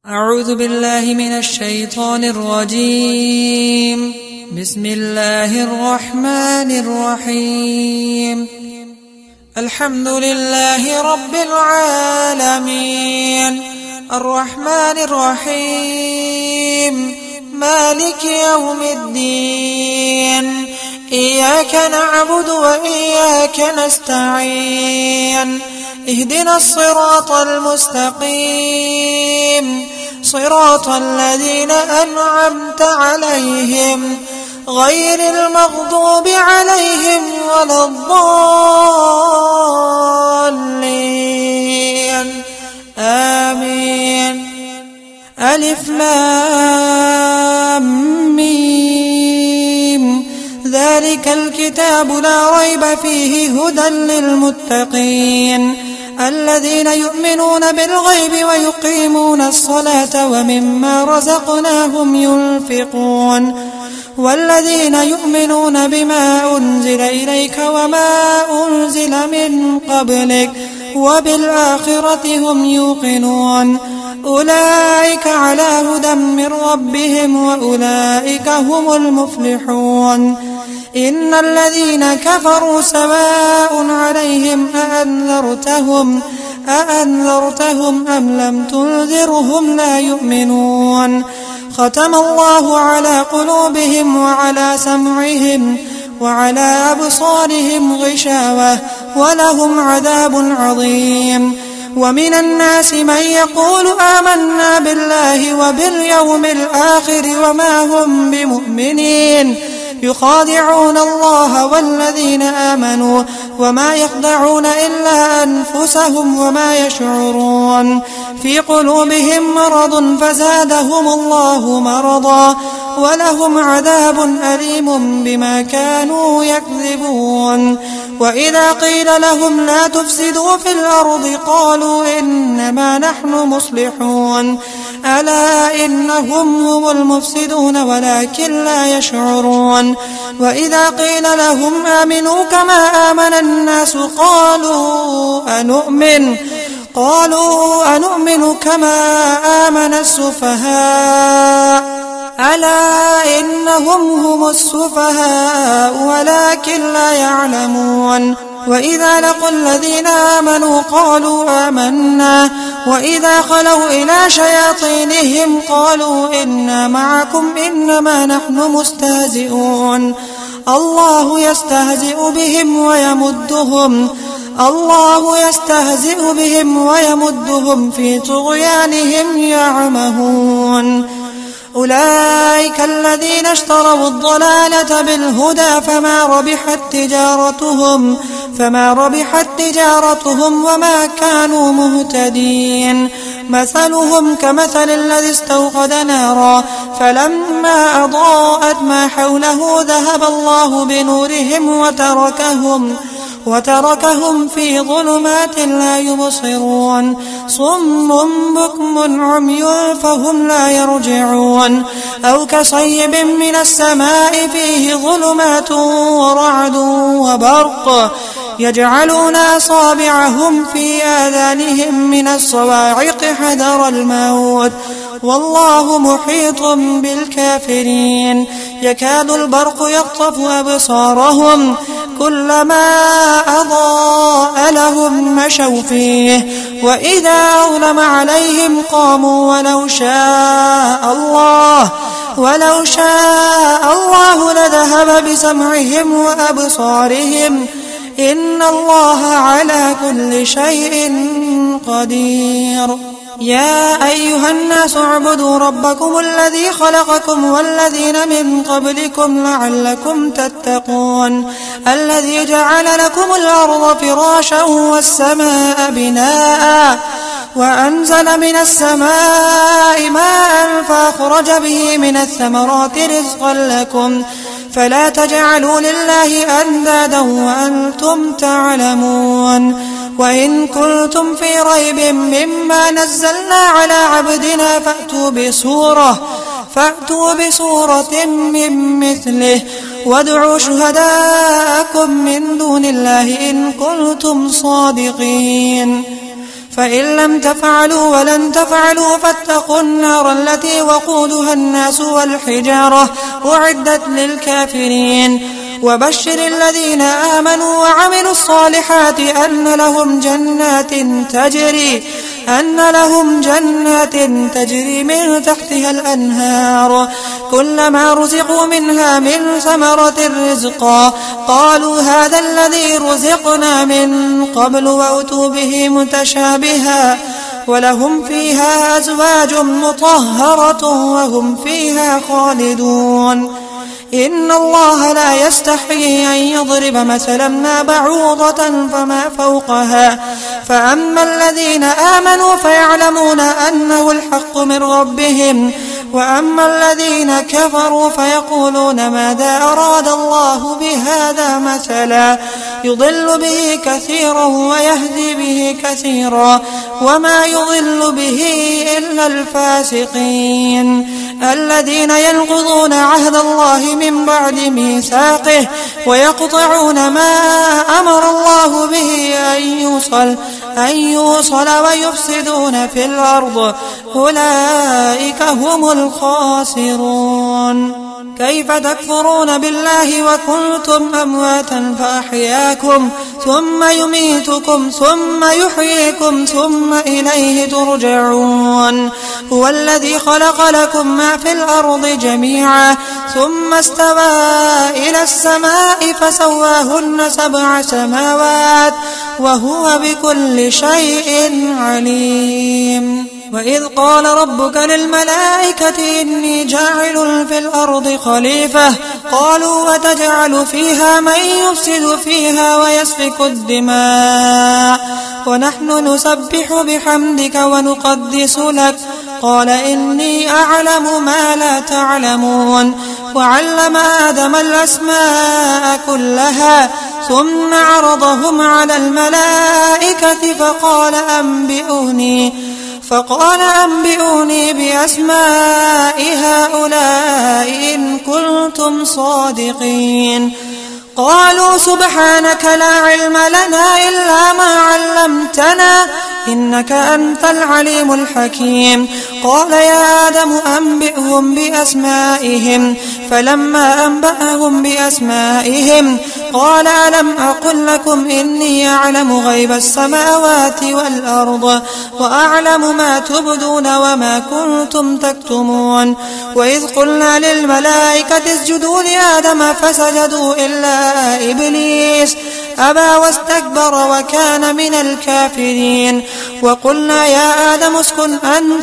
أعوذ بالله من الشيطان الرجيم. بسم الله الرحمن الرحيم. الحمد لله رب العالمين الرحمن الرحيم مالك يوم الدين. إياك نعبد وإياك نستعين. اهدنا الصراط المستقيم صراط الذين أنعمت عليهم غير المغضوب عليهم ولا الضالين آمين. ألف لام ميم. ذلك الكتاب لا ريب فيه هدى للمتقين الذين يؤمنون بالغيب ويقيمون الصلاة ومما رزقناهم ينفقون والذين يؤمنون بما أنزل إليك وما أنزل من قبلك وبالآخرة هم يوقنون. أولئك على هدى من ربهم وأولئك هم المفلحون. إن الذين كفروا سواء عليهم أأنذرتهم أم لم تنذرهم لا يؤمنون. ختم الله على قلوبهم وعلى سمعهم وعلى أبصارهم غشاوة ولهم عذاب عظيم. ومن الناس من يقول آمنا بالله وباليوم الآخر وما هم بمؤمنين يخادعون الله والذين آمنوا وما يخدعون إلا أنفسهم وما يشعرون. في قلوبهم مرض فزادهم الله مرضا ولهم عذاب أليم بما كانوا يكذبون. وإذا قيل لهم لا تفسدوا في الأرض قالوا إنما نحن مصلحون ألا إنهم هم المفسدون ولكن لا يشعرون. وإذا قيل لهم آمنوا كما آمن الناس قالوا أنؤمن كما آمن السفهاء ألا إنهم هم السفهاء ولكن لا يعلمون. وإذا لقوا الذين آمنوا قالوا آمنا وإذا خلوا إلى شياطينهم قالوا إنا معكم إنما نحن مستهزئون. الله يستهزئ بهم ويمدهم في طغيانهم يعمهون. أولئك الذين اشتروا الضلالة بالهدى فما ربحت تجارتهم وما كانوا مهتدين. مثلهم كمثل الذي استوقد نارا فلما أضاءت ما حوله ذهب الله بنورهم وتركهم في ظلمات لا يبصرون. صم بكم عمي فهم لا يرجعون. أو كصيب من السماء فيه ظلمات ورعد وبرق يجعلون أصابعهم في آذانهم من الصواعق حذر الموت والله محيط بالكافرين. يكاد البرق يخطف أبصارهم كلما أضاء لهم مشوا فيه وإذا أظلم عليهم قاموا ولو شاء الله لذهب بسمعهم وأبصارهم إن الله على كل شيء قدير. يا أيها الناس اعبدوا ربكم الذي خلقكم والذين من قبلكم لعلكم تتقون. الذي جعل لكم الأرض فراشا والسماء بناء وأنزل من السماء ماء فأخرج به من الثمرات رزقا لكم فلا تجعلوا لله أندادا وأنتم تعلمون. وإن كنتم في ريب مما نزلنا على عبدنا فأتوا بسورة من مثله وادعوا شهداءكم من دون الله إن كنتم صادقين. فإن لم تفعلوا ولن تفعلوا فاتقوا النار التي وقودها الناس والحجارة أعدت للكافرين. وبشر الذين آمنوا وعملوا الصالحات أن لهم جنات تجري من تحتها الأنهار كلما رزقوا منها من ثمرة رزقا قالوا هذا الذي رزقنا من قبل وأتوا به متشابها ولهم فيها أزواج مطهرة وهم فيها خالدون. إن الله لا يستحيي أن يضرب مثلا ما بعوضة فما فوقها فأما الذين آمنوا فيعلمون أنه الحق من ربهم وأما الذين كفروا فيقولون ماذا أراد الله بهذا مثلا يضل به كثيرا ويهدي به كثيرا وما يضل به إلا الفاسقين الذين ينقضون عهد الله من بعد ميثاقه ويقطعون ما أمر الله به أن يوصل ويفسدون في الأرض أولئك هم الخاسرون. كيف تكفرون بالله وكنتم أمواتا فأحياكم ثم يميتكم ثم يحييكم ثم إليه ترجعون. هو الذي خلق لكم ما في الأرض جميعا ثم استوى إلى السماء فسواهن 7 سماوات وهو بكل شيء عليم. وإذ قال ربك للملائكة إني جاعل في الأرض خليفة قالوا وتجعل فيها من يفسد فيها ويسفك الدماء ونحن نسبح بحمدك ونقدس لك قال إني أعلم ما لا تعلمون. وعلم آدم الأسماء كلها ثم عرضهم على الملائكة فقال أنبئوني بأسماء هؤلاء إن كنتم صادقين. قالوا سبحانك لا علم لنا إلا ما علمتنا إنك أنت العليم الحكيم. قال يا آدم أنبئهم بأسمائهم فلما أنبأهم بأسمائهم قال ألم أقل لكم إني أعلم غيب السماوات والأرض وأعلم ما تبدون وما كنتم تكتمون. وإذ قلنا للملائكة اسجدوا لآدم فسجدوا إلا إبليس أبى واستكبر وكان من الكافرين. وقلنا يا آدم اسكن أنت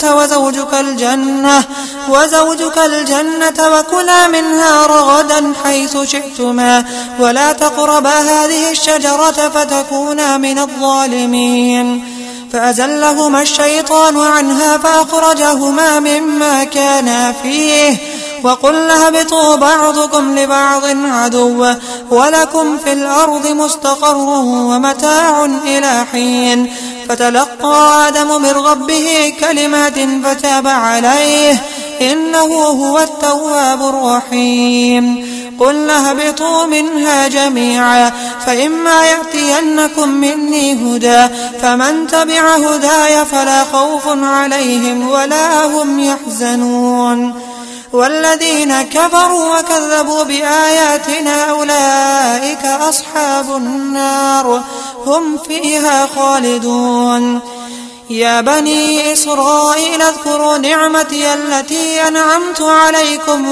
وزوجك الجنة وكلا منها رغدا حيث شئتما ولا تقربا هذه الشجرة فتكونا من الظالمين. فأزلهما الشيطان عنها فأخرجهما مما كانا فيه وقلنا اهبطوا بعضكم لبعض عدو ولكم في الأرض مستقر ومتاع إلى حين. فتلقى آدم من ربه كلمات فتاب عليه إنه هو التواب الرحيم. قلنا اهبطوا منها جميعا فإما يأتينكم مني هدى فمن تبع هداي فلا خوف عليهم ولا هم يحزنون. والذين كفروا وكذبوا بآياتنا أولئك أصحاب النار هم فيها خالدون. يا بني إسرائيل اذكروا نعمتي التي أنعمت عليكم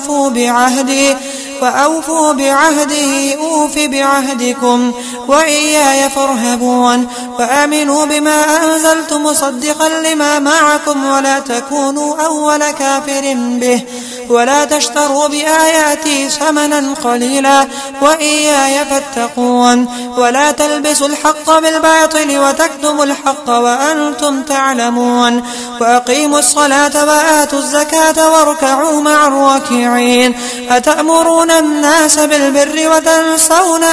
وأوفوا بعهدي أوف بعهدكم وإياي فارهبون. وآمنوا بما أنزلت مصدقا لما معكم ولا تكونوا أول كافر به ولا تشتروا بآياتي ثمنا قليلا وإياي فاتقون. ولا تلبسوا الحق بالباطل وتكتموا الحق وأنتم تعلمون. وأقيموا الصلاة وآتوا الزكاة واركعوا مع الراكعين. أتأمرون الناس بالبر وتنسون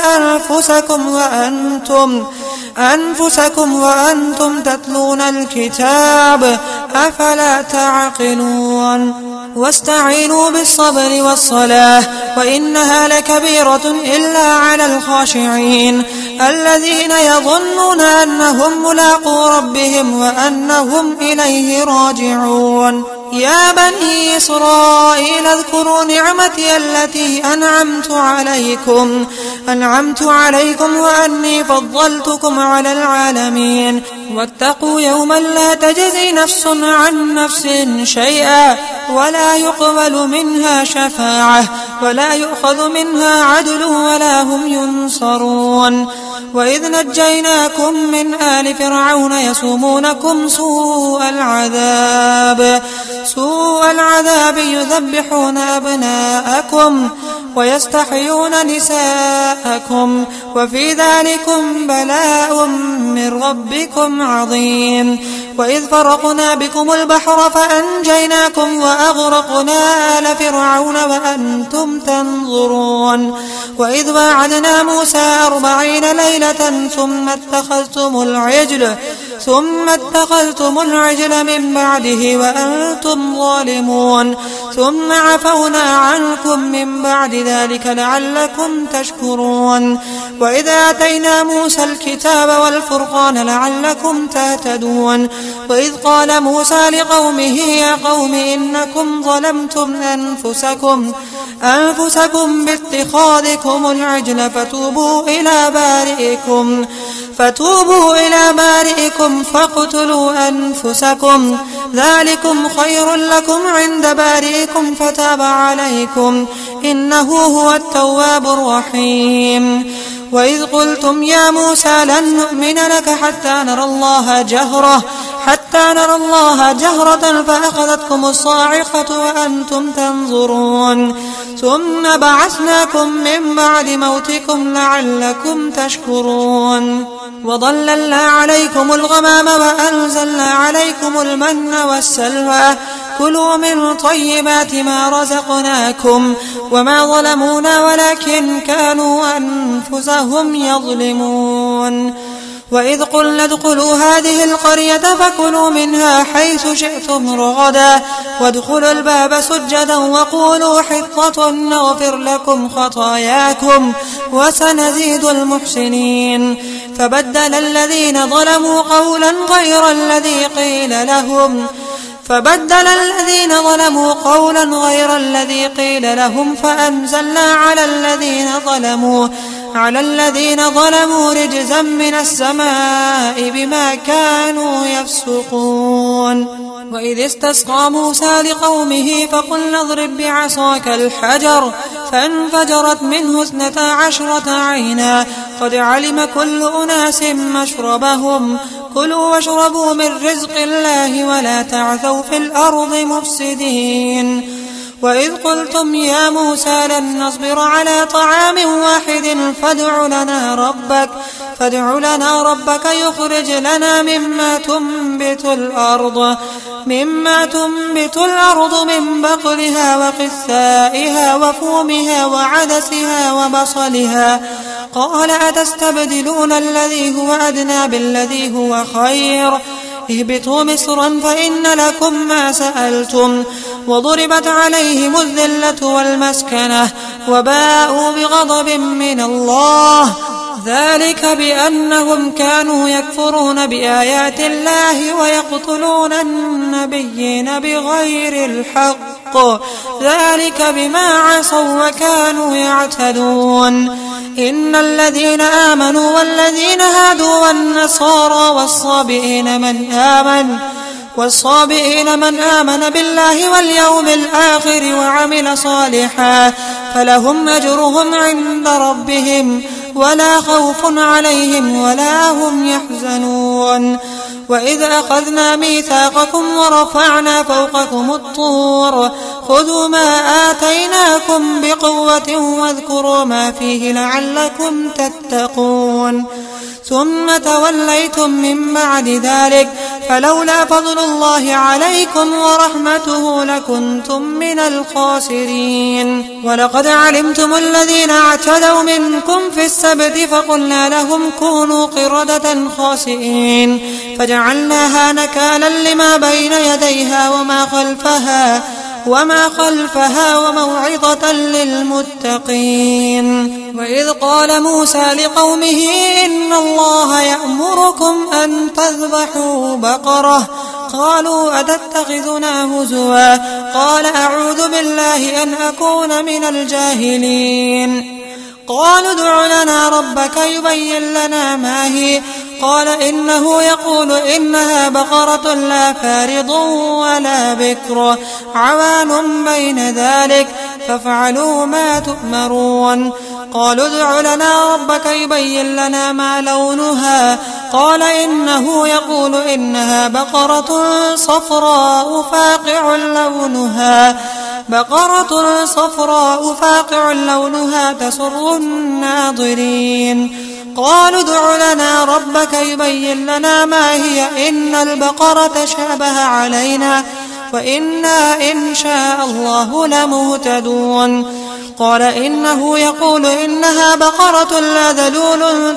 أنفسكم وأنتم تتلون الكتاب أفلا تعقلون. واستعينوا بالصبر والصلاة وإنها لكبيرة إلا على الخاشعين الذين يظنون أنهم ملاقو ربهم وأنهم إليه راجعون. يا بني إسرائيل اذكروا نعمتي التي أنعمت عليكم وأني فضلتكم على العالمين. واتقوا يوما لا تجزي نفس عن نفس شيئا ولا يقبل منها شفاعة ولا يؤخذ منها عدل ولا هم ينصرون. وإذ نجيناكم من آل فرعون يسومونكم سوء العذاب يذبحون أبناءكم ويستحيون نساءكم وفي ذلكم بلاء من ربكم عظيم. وإذ فرقنا بكم البحر فأنجيناكم وأغرقنا آل فرعون وأنتم تنظرون. وإذ واعدنا موسى 40 ليلة ثم اتخذتم العجل من بعده وأنتم ظالمون ثم عفونا عنكم من بعد ذلك لعلكم تشكرون. وإذ آتينا موسى الكتاب والفرقان لعلكم تهتدون. وإذ قال موسى لقومه يا قوم إنكم ظلمتم أنفسكم باتخاذكم العجل فتوبوا إلى بارئكم فاقتلوا أنفسكم ذلكم خير لكم عند بارئكم فتاب عليكم إنه هو التواب الرحيم. وإذ قلتم يا موسى لن نؤمن لك حتى نرى الله جهرة فأخذتكم الصاعقة وأنتم تنظرون ثم بعثناكم من بعد موتكم لعلكم تشكرون. وظللنا عليكم الغمام وأنزلنا عليكم المن والسلوى كلوا من طيبات ما رزقناكم وما ظلمونا ولكن كانوا أنفسهم يظلمون. وإذ قلنا ادخلوا هذه القرية فكلوا منها حيث شئتم رغدا وادخلوا الباب سجدا وقولوا حطة نغفر لكم خطاياكم وسنزيد المحسنين. فبدل الذين ظلموا قولا غير الذي قيل لهم فأنزلنا على الذين ظلموا رجزا من السماء بما كانوا يفسقون. وإذ استسقى موسى لقومه فقلنا اضرب بعصاك الحجر فانفجرت منه 12 عينا قد علم كل أناس مشربهم كلوا واشربوا من رزق الله ولا تعثوا في الأرض مفسدين. وإذ قلتم يا موسى لن نصبر على طعام واحد فادع لنا ربك يخرج لنا مما تنبت الأرض من بقلها وقثائها وفومها وعدسها وبصلها قال أتستبدلون الذي هو أدنى بالذي هو خير اهبطوا مصرا فإن لكم ما سألتم وضربت عليهم الذلة والمسكنة وباءوا بغضب من الله ذلك بأنهم كانوا يكفرون بآيات الله ويقتلون النبيين بغير الحق ذلك بما عصوا وكانوا يعتدون. إن الذين آمنوا والذين هادوا والنصارى والصابئين من آمن بالله واليوم الآخر وعمل صالحا فلهم أجرهم عند ربهم ولا خوف عليهم ولا هم يحزنون. وإذ أخذنا ميثاقكم ورفعنا فوقكم الطور خذوا ما آتيناكم بقوة واذكروا ما فيه لعلكم تتقون ثم توليتم من بعد ذلك فلولا فضل الله عليكم ورحمته لكنتم من الخاسرين. ولقد علمتم الذين اعتدوا منكم في السبت فقلنا لهم كونوا قردة خاسئين فجعلناها نكالا لما بين يديها وما خلفها وما خلفها وموعظة للمتقين. وإذ قال موسى لقومه إن الله يأمركم أن تذبحوا بقرة قالوا أتتخذنا هزوا قال أعوذ بالله أن أكون من الجاهلين. قالوا ادع لنا ربك يبين لنا ما هي قال إنه يقول إنها بقرة لا فارض ولا بكر عوان بين ذلك فافعلوا ما تؤمرون. قالوا ادع لنا ربك يبين لنا ما لونها قال إنه يقول إنها بقرة صفراء فاقع لونها تسر الناظرين. قالوا ادع لنا ربك يبين لنا ما هي إن البقرة شابه علينا وإنا إن شاء الله لمهتدون. قال إنه يقول إنها بقرة لا ذلول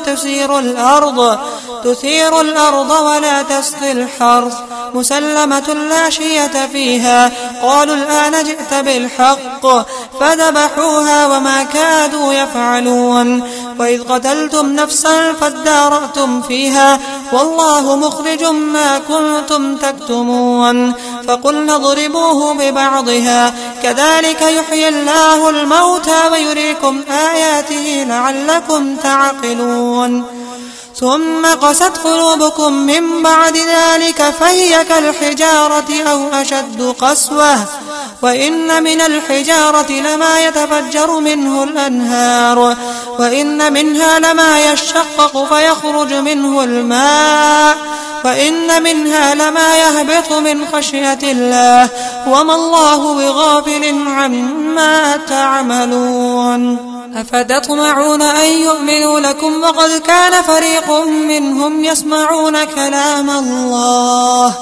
تثير الأرض ولا تسقي الحرث مسلمة لا شية فيها. قالوا الآن جئت بالحق فذبحوها وما كادوا يفعلون. وإذ قتلتم نفسا فادارأتم فيها والله مخرج ما كنتم تكتمون. فقلنا اضربوه ببعضها كذلك يحيي الله الموتى ويريكم آياته لعلكم تعقلون. ثم قست قلوبكم من بعد ذلك فهي كالحجارة أو أشد قسوة وإن من الحجارة لما يتفجر منه الأنهار وإن منها لما يشقق فيخرج منه الماء وإن منها لما يهبط من خشية الله وما الله بغافل عما تعملون. أفتطمعون أن يؤمنوا لكم وقد كان فريق منهم يسمعون كلام الله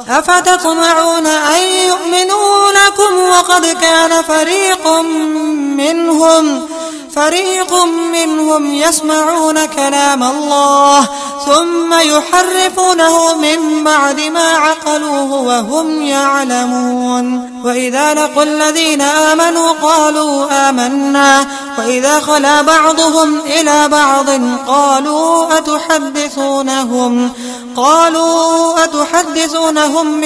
يسمعون كلام الله ثم يحرفونه من بعد ما عقلوه وهم يعلمون. وإذا لقوا الذين آمنوا قالوا آمنا وإذا خلا بعضهم إلى بعض قالوا أتحدثونهم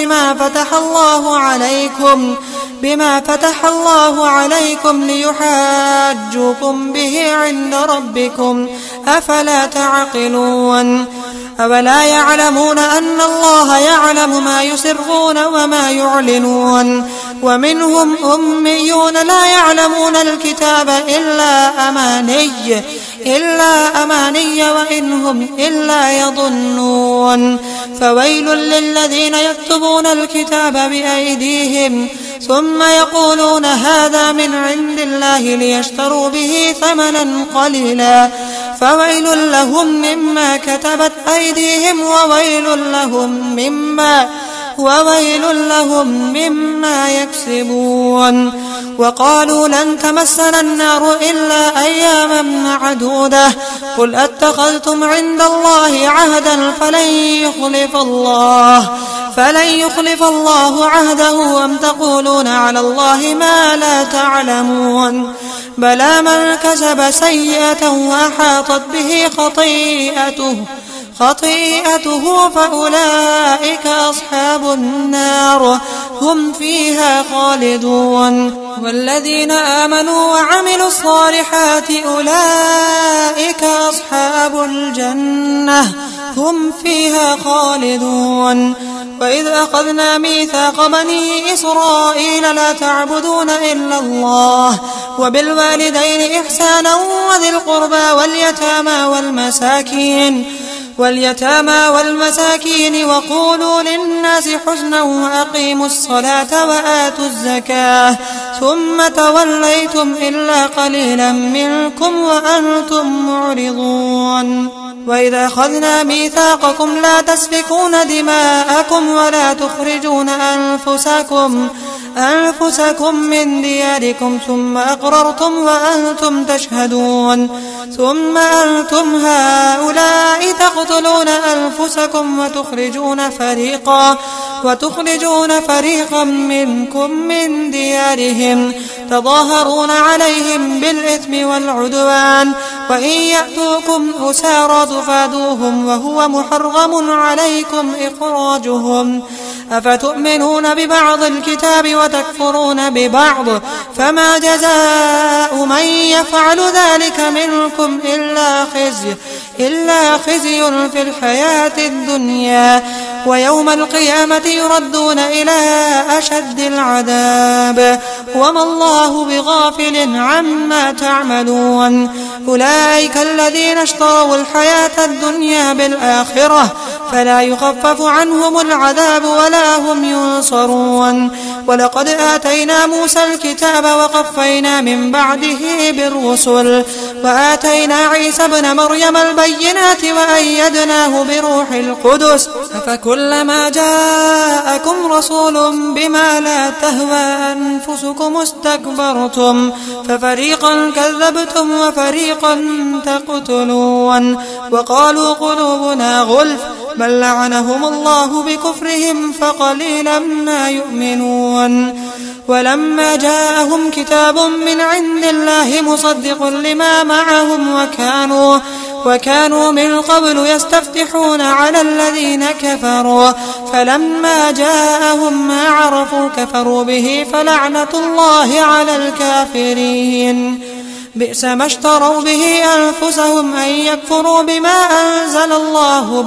بما فتح الله عليكم ليحاجوكم به عند ربكم أفلا تعقلون. أولا يعلمون أن الله يعلم ما يسرون وما يعلنون. ومنهم أميون لا يعلمون الكتاب إلا أماني وإنهم إلا يظنون. فويل للذين يكتبون الكتاب بأيديهم ثم يقولون هذا من عند الله ليشتروا به ثمنا قليلا فويل لهم مما كتبت أيديهم وويل لهم مما يكسبون. وقالوا لن تمسنا النار إلا أياما معدودة قل أتخذتم عند الله عهدا فلن يخلف الله عهده أم تقولون على الله ما لا تعلمون. بلى من كسب سيئة وأحاطت به خطيئته فأولئك أصحاب النار هم فيها خالدون. والذين آمنوا وعملوا الصالحات أولئك أصحاب الجنة هم فيها خالدون. وإذ أخذنا ميثاق بني إسرائيل لا تعبدون إلا الله وبالوالدين إحسانا وذي القربى واليتامى والمساكين وقولوا للناس حسنا وأقيموا الصلاة وآتوا الزكاة ثم توليتم إلا قليلا منكم وأنتم معرضون. وإذا أخذنا ميثاقكم لا تسفكون دماءكم ولا تخرجون أنفسكم من دياركم ثم أقررتم وأنتم تشهدون ثم أنتم هؤلاء تقتلون أنفسكم وتخرجون فريقا منكم من ديارهم تظاهرون عليهم بالإثم والعدوان وإن يأتوكم أسارى تفادوهم وهو محرم عليكم إخراجهم أفتؤمنون ببعض الكتاب وتكفرون ببعض فما جزاء من يفعل ذلك منكم إلا خزي في الحياة الدنيا ويوم القيامة يردون إلى أشد العذاب وما الله بغافل عما تعملون أولئك الذين اشتروا الحياة الدنيا بالآخرة فلا يخفف عنهم العذاب ولا هم ينصرون ولقد آتينا موسى الكتاب وقفينا من بعده بالرسل وآتينا عيسى ابن مريم البينات وأيدناه بروح القدس أفكلما جاءكم رسول بما لا تهوى أنفسكم استكبرتم ففريقا كذبتم وفريقا تقتلون وقالوا قلوبنا غلف بل لعنهم الله بكفرهم فقليلا ما يؤمنون ولما جاءهم كتاب من عند الله مصدق لما معهم وكانوا من قبل يستفتحون على الذين كفروا فلما جاءهم ما عرفوا كفروا به فلعنة الله على الكافرين بئس ما اشتروا به أنفسهم أن يكفروا بما أنزل الله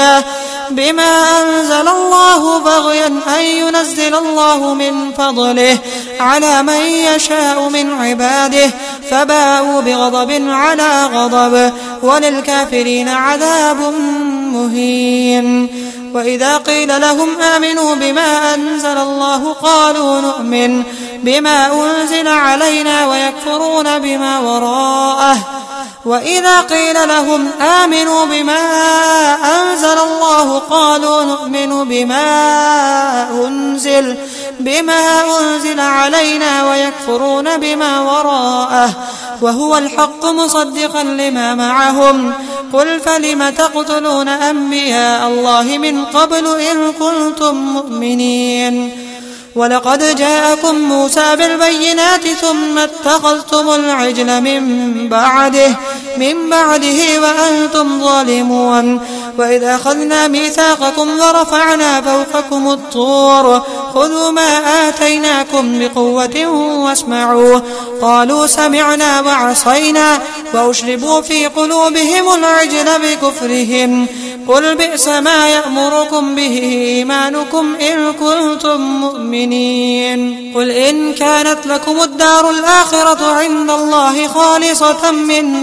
بغيا أن ينزل الله من فضله على من يشاء من عباده فباءوا بغضب على غضب وللكافرين عذاب مهين وإذا قيل لهم آمنوا بما أنزل الله قالوا نؤمن بما أنزل علينا ويكفرون بما وراءه وإذا قيل لهم آمنوا بما أنزل الله قالوا نؤمن بما أنزل علينا ويكفرون بما وراءه وهو الحق مصدقا لما معهم قل فلم تقتلون أنبياء الله من قبل إن كنتم مؤمنين ولقد جاءكم موسى بالبينات ثم اتخذتم العجل من بعده وأنتم ظالمون وإذ أخذنا ميثاقكم ورفعنا فوقكم الطور خذوا ما آتيناكم بقوة واسمعوا قالوا سمعنا وعصينا وأشربوا في قلوبهم العجل بكفرهم قل بئس ما يأمركم به إيمانكم إن كنتم مؤمنين قل إن كانت لكم الدار الآخرة عند الله خالصة من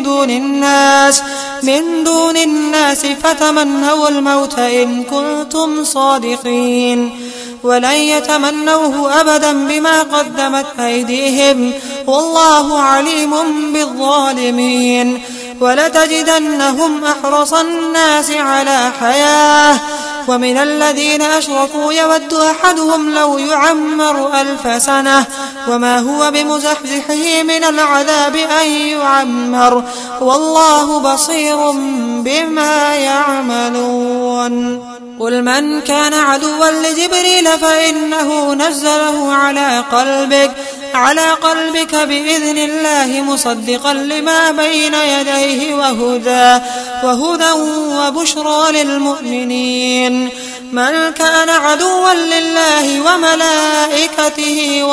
دون الناس فتمنوا الموت إن كنتم صادقين ولن يتمنوه أبدا بما قدمت أيديهم والله عليم بالظالمين ولتجدنهم أحرص الناس على حياة ومن الذين أشركوا يود أحدهم لو يعمر 1000 سنة وما هو بمزحزحه من العذاب أن يعمر والله بصير بما يعملون قل من كان عدوا لجبريل فإنه نزله على قلبك بإذن الله مصدقا لما بين يديه وهدى وبشرى للمؤمنين من كان عدوا لله وملائكته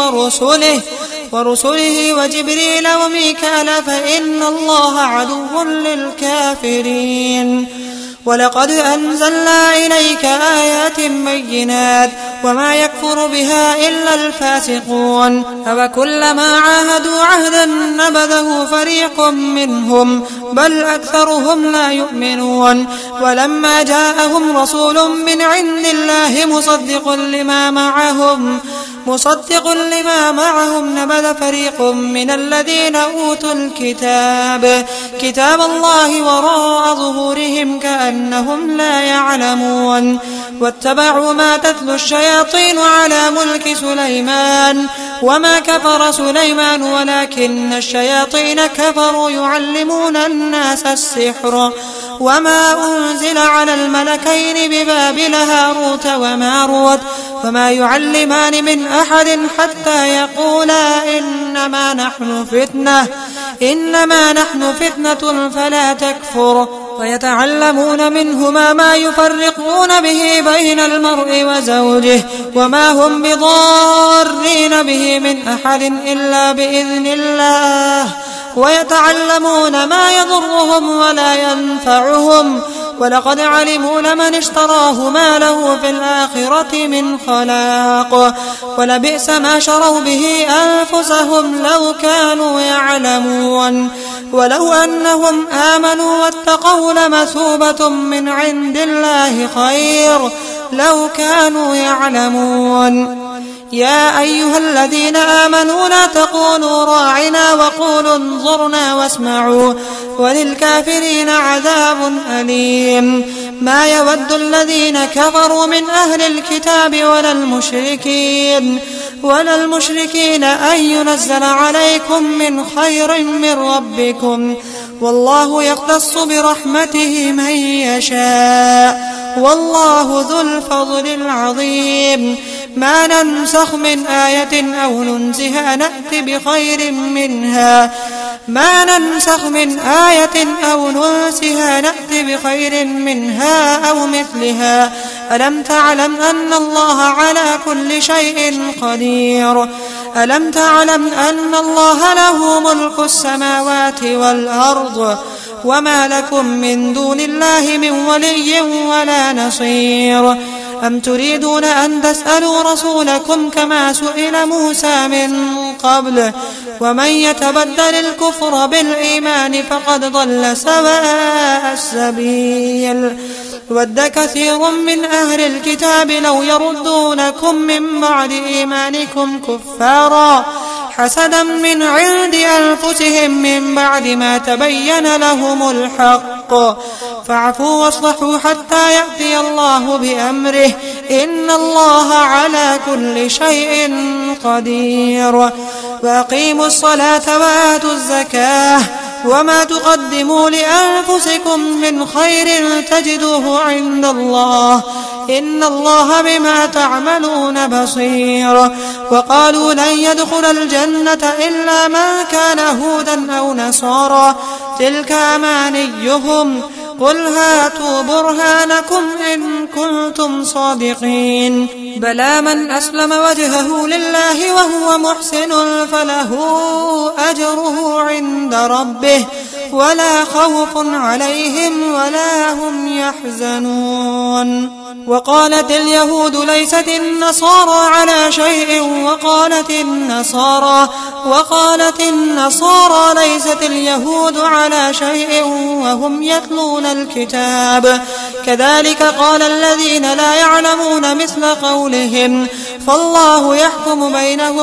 ورسله وجبريل وميكال فإن الله عدو للكافرين ولقد أنزلنا إليك آيات بينات وما يكفر بها إلا الفاسقون أفكلما عاهدوا عهدا نبذه فريق منهم بل أكثرهم لا يؤمنون ولما جاءهم رسول من عند الله مصدق لما معهم نبذ فريق من الذين أوتوا كتاب الله وراء ظهورهم كأنهم لا يعلمون واتبعوا ما تتلو الشياطين على ملك سليمان وما كفر سليمان ولكن الشياطين كفروا يعلمون الناس السحر وما أنزل على الملكين ببابل هاروت وماروت وما يعلمان من أحد حتى يقولا إنما نحن فتنة فلا تكفر ويتعلمون منهما ما يفرقون به بين المرء وزوجه وما هم بضارين به من أحد إلا بإذن الله ويتعلمون ما يضرهم ولا ينفعهم ولقد علموا لمن اشتراه ما له في الآخرة من خلاق ولبئس ما شروا به أنفسهم لو كانوا يعلمون ولو أنهم آمنوا واتقوا لمثوبة من عند الله خير لو كانوا يعلمون. يا أيها الذين آمنوا لا تقولوا راعنا وقولوا انظرنا واسمعوا وللكافرين عذاب أليم. ما يود الذين كفروا من أهل الكتاب ولا المشركين أن ينزل عليكم من خير من ربكم والله يختص برحمته من يشاء والله ذو الفضل العظيم. ما ننسخ من آية أو ننسها نأتي بخير منها أو مثلها. ألم تعلم أن الله على كل شيء قدير؟ ألم تعلم أن الله له ملك السماوات والأرض وما لكم من دون الله من ولي ولا نصير؟ أم تريدون أن تسألوا رسولكم كما سئل موسى من قبل ومن يتبدل الكفر بالإيمان فقد ضل سواء السبيل. ود كثير من أهل الكتاب لو يردونكم من بعد إيمانكم كفارا حسدا من عند أنفسهم من بعد ما تبين لهم الحق فاعفوا واصلحوا حتى يأتي الله بأمره إن الله على كل شيء قدير. وأقيموا الصلاة وآتوا الزكاة وما تقدموا لأنفسكم من خير تجدوه عند الله إن الله بما تعملون بصير. وقالوا لن يدخل الجنة إلا من كان هودا أو نصارى تلك أمانيهم قل هاتوا برهانكم إن كنتم صادقين. بلى من أسلم وجهه لله وهو محسن فله أجره عند ربه ولا خوف عليهم ولا هم يحزنون. وقالت اليهود ليست النصارى على شيء وقالت النصارى ليست اليهود على شيء وهم يتلون الكتاب كذلك قال الذين لا يعلمون مثل قولهم فالله يحكم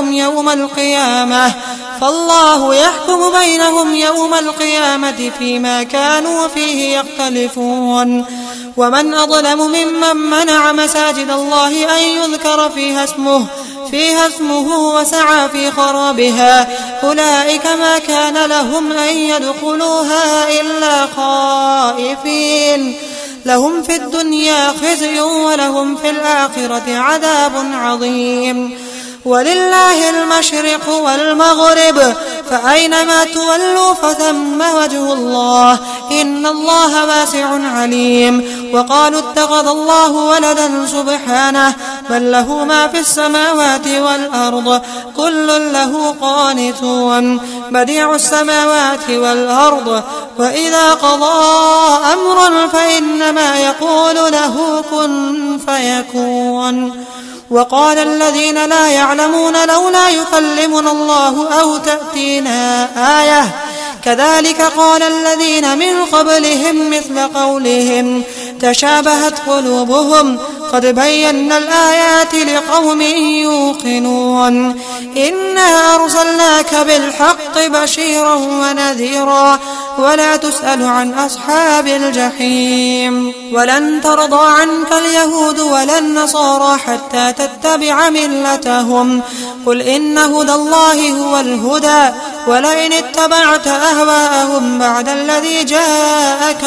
بينهم يوم القيامة فيما كانوا فيه يختلفون. ومن أظلم ممن منع مساجد الله أن يذكر فيها اسمه وسعى في خرابها أولئك ما كان لهم أن يدخلوها إلا خائفين لهم في الدنيا خزي ولهم في الآخرة عذاب عظيم. ولله المشرق والمغرب فأينما تولوا فثم وجه الله إن الله واسع عليم. وقالوا اتخذ الله ولدا سبحانه بل له ما في السماوات والأرض كل له قانتون بديع السماوات والأرض وإذا قضى أمرا فإنما يقول له كن فيكون. وقال الذين لا يعلمون لولا يكلمنا الله أو تأتينا آية كذلك قال الذين من قبلهم مثل قولهم تشابهت قلوبهم قد بينا الآيات لقوم يوقنون. إنا أرسلناك بالحق بشيرا ونذيرا ولا تسأل عن أصحاب الجحيم. ولن ترضى عنك اليهود ولا النصارى حتى تتبع ملتهم قل إن هدى الله هو الهدى ولئن اتبعت أهواءهم بعد الذي جاءك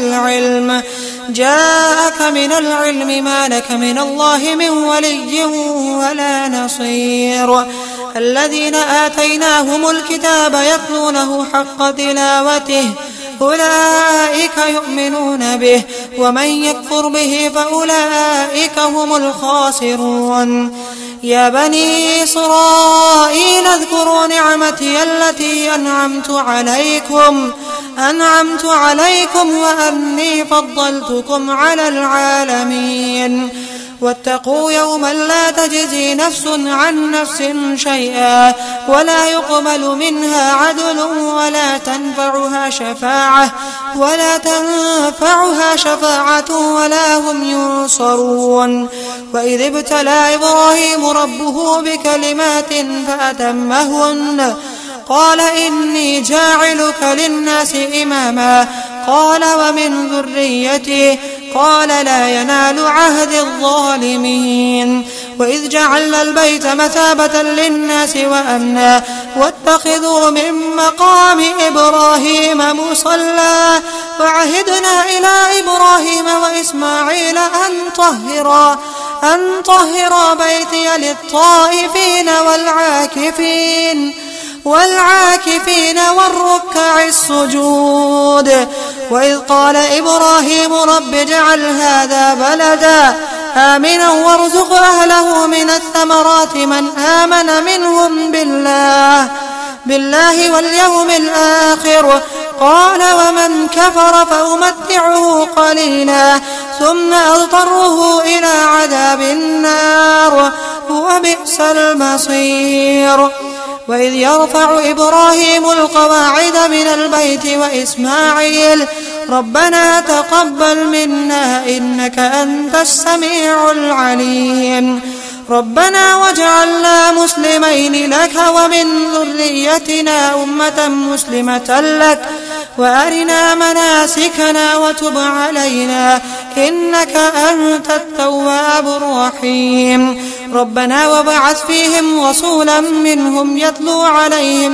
من العلم ما لك من الله من ولي ولا نصير. الذين آتيناهم الكتاب يتلونه حق تلاوته أولئك يؤمنون به ومن يكفر به فأولئك هم الخاسرون. يا بني إسرائيل اذكروا نعمتي التي أنعمت عليكم وأني فضلتكم على العالمين. واتقوا يوما لا تجزي نفس عن نفس شيئا ولا يقبل منها عدل ولا تنفعها شفاعة ولا هم ينصرون. وإذ ابتلى إبراهيم ربه بكلمات فأتمهن قال إني جاعلك للناس إماما قال ومن ذريتي قال لا ينال عهد الظالمين. وإذ جعلنا البيت مثابة للناس وأمنا واتخذوا من مقام إبراهيم مصلى وعهدنا إلى إبراهيم وإسماعيل أن طهرا بيتي للطائفين والعاكفين والركع السجود. وإذ قال إبراهيم رب اجعل هذا بلدا آمنا وارزق أهله من الثمرات من آمن منهم بالله واليوم الآخر قال ومن كفر فأمتعه قليلا ثم أضطره إلى عذاب النار وبئس المصير. وإذ يرفع إبراهيم القواعد من البيت وإسماعيل ربنا تقبل منا إنك أنت السميع العليم. ربنا واجعلنا مسلمين لك ومن ذريتنا أمة مسلمة لك وأرنا مناسكنا وتب علينا إنك أنت التواب الرحيم. ربنا وابعث فيهم رسولا منهم يتلو عليهم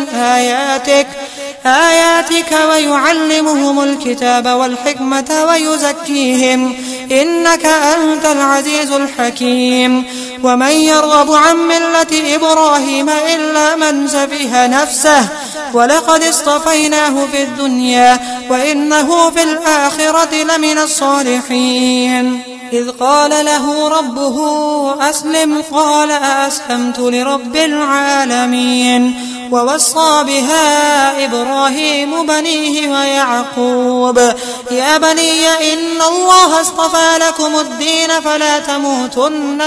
آياتك ويعلمهم الكتاب والحكمة ويزكيهم إنك أنت العزيز الحكيم. ومن يرغب عن ملة إبراهيم إلا من سفه نفسه ولقد اصطفيناه في الدنيا وإنه في الآخرة لمن الصالحين. إذ قال له ربه أسلم قال أسلمت لرب العالمين. ووصى بها إبراهيم بنيه ويعقوب يا بني إن الله اصطفى لكم الدين فلا تموتن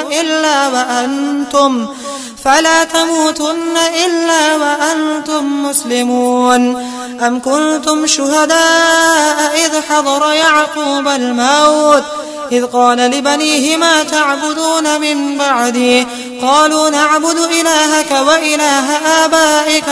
إلا وأنتم مسلمون. أم كنتم شهداء إذ حضر يعقوب الموت إذ قال لبنيه ما تعبدون من بعدي قالوا نعبد إلهك وإله آبائك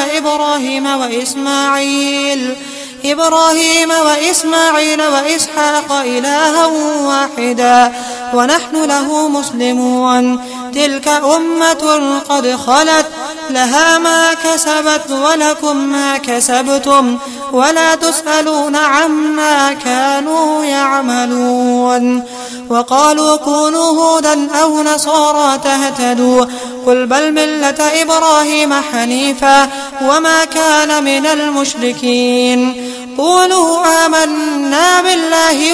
إبراهيم وإسماعيل وإسحاق إلها واحدا ونحن له مسلمون. تلك أمة قد خلت لها ما كسبت ولكم ما كسبتم ولا تسألون عما كانوا يعملون. وقالوا كونوا هودا أو نصارى تهتدوا قل بل ملة إبراهيم حنيفا وما كان من المشركين. قولوا آمنا بالله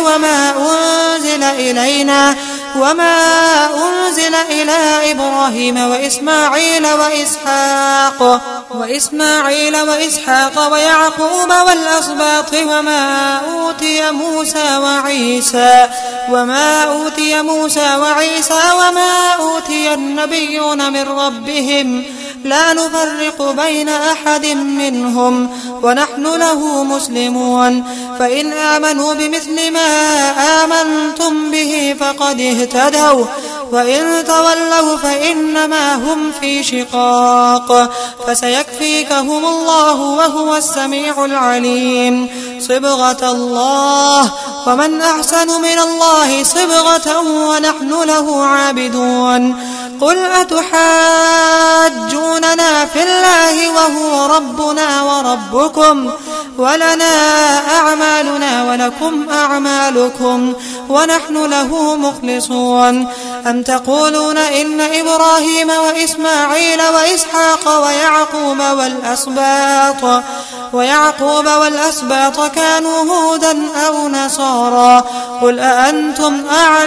وما أنزل إلى إبراهيم وإسماعيل وإسحاق ويعقوب والأسباط وما أوتي موسى وعيسى وما أوتي النبيون من ربهم لا نفرق بين أحد منهم ونحن له مسلمون. فإن آمنوا بمثل ما آمنتم به فقد اهتدوا وإن تولوا فإنما هم في شقاق فسيكفيكهم الله وهو السميع العليم. صبغة الله ومن أحسن من الله صبغة ونحن له عابدون. قل أتحاجوننا في الله هو ربنا وربكم ولنا أعمالنا ولكم أعمالكم ونحن له مخلصون. أم تقولون إن إبراهيم وإسماعيل وإسحاق ويعقوب والأسباط كانوا هودا أو نصارى قل أأنتم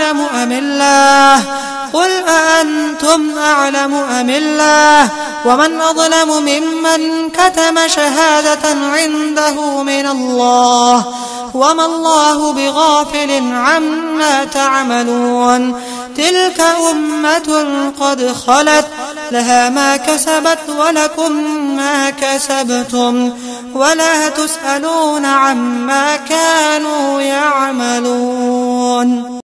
أعلم أم الله ومن أظلم ممن كتم شهادة عنده من الله وما الله بغافل عما تعملون. تلك أمة قد خلت لها ما كسبت ولكم ما كسبتم ولا تسألون عما كانوا يعملون.